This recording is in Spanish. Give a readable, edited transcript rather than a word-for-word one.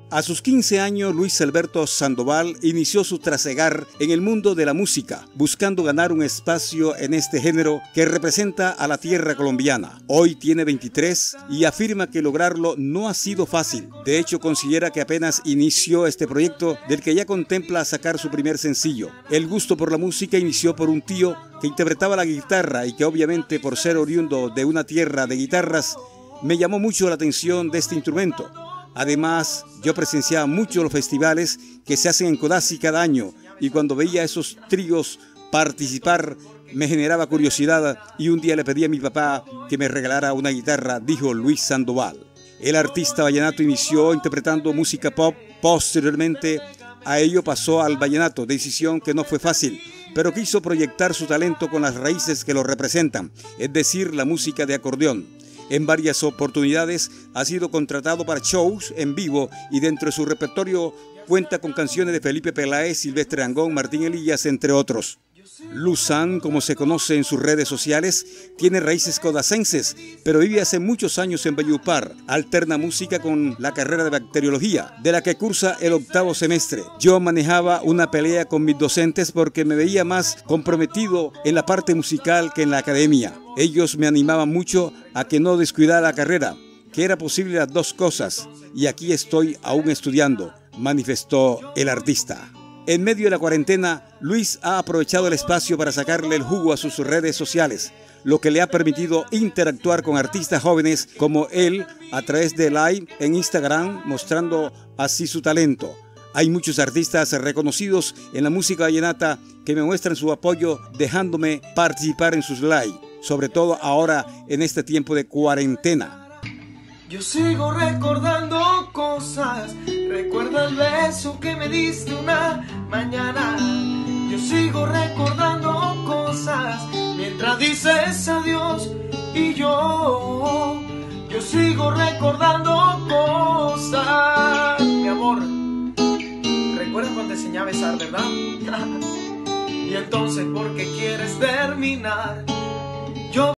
A sus 15 años, Luis Alberto Sandoval inició su trasegar en el mundo de la música, buscando ganar un espacio en este género que representa a la tierra colombiana. Hoy tiene 23 y afirma que lograrlo no ha sido fácil. De hecho, considera que apenas inició este proyecto del que ya contempla sacar su primer sencillo. El gusto por la música inició por un tío que interpretaba la guitarra y que obviamente por ser oriundo de una tierra de guitarras, me llamó mucho la atención de este instrumento. Además, yo presenciaba mucho los festivales que se hacen en Codazzi cada año y cuando veía a esos tríos participar me generaba curiosidad y un día le pedí a mi papá que me regalara una guitarra, dijo Luis Sandoval. El artista vallenato inició interpretando música pop, posteriormente a ello pasó al vallenato, decisión que no fue fácil, pero quiso proyectar su talento con las raíces que lo representan, es decir, la música de acordeón. En varias oportunidades ha sido contratado para shows en vivo y dentro de su repertorio cuenta con canciones de Felipe Peláez, Silvestre Dangond, Martín Elías, entre otros. Luzán, como se conoce en sus redes sociales, tiene raíces codacenses, pero vive hace muchos años en Valledupar. Alterna música con la carrera de bacteriología, de la que cursa el 8º semestre. Yo manejaba una pelea con mis docentes porque me veía más comprometido en la parte musical que en la academia. Ellos me animaban mucho a que no descuidara la carrera, que era posible las dos cosas, y aquí estoy aún estudiando, manifestó el artista. En medio de la cuarentena, Luis ha aprovechado el espacio para sacarle el jugo a sus redes sociales, lo que le ha permitido interactuar con artistas jóvenes como él a través de live en Instagram, mostrando así su talento. Hay muchos artistas reconocidos en la música vallenata que me muestran su apoyo dejándome participar en sus live, sobre todo ahora en este tiempo de cuarentena. Yo sigo recordando cosas, recuerdo el beso que me diste una mañana. Yo sigo recordando cosas, mientras dices adiós y yo sigo recordando cosas. Mi amor, recuerda cuando te enseñaba a besar, ¿verdad? Y entonces, ¿por qué quieres terminar?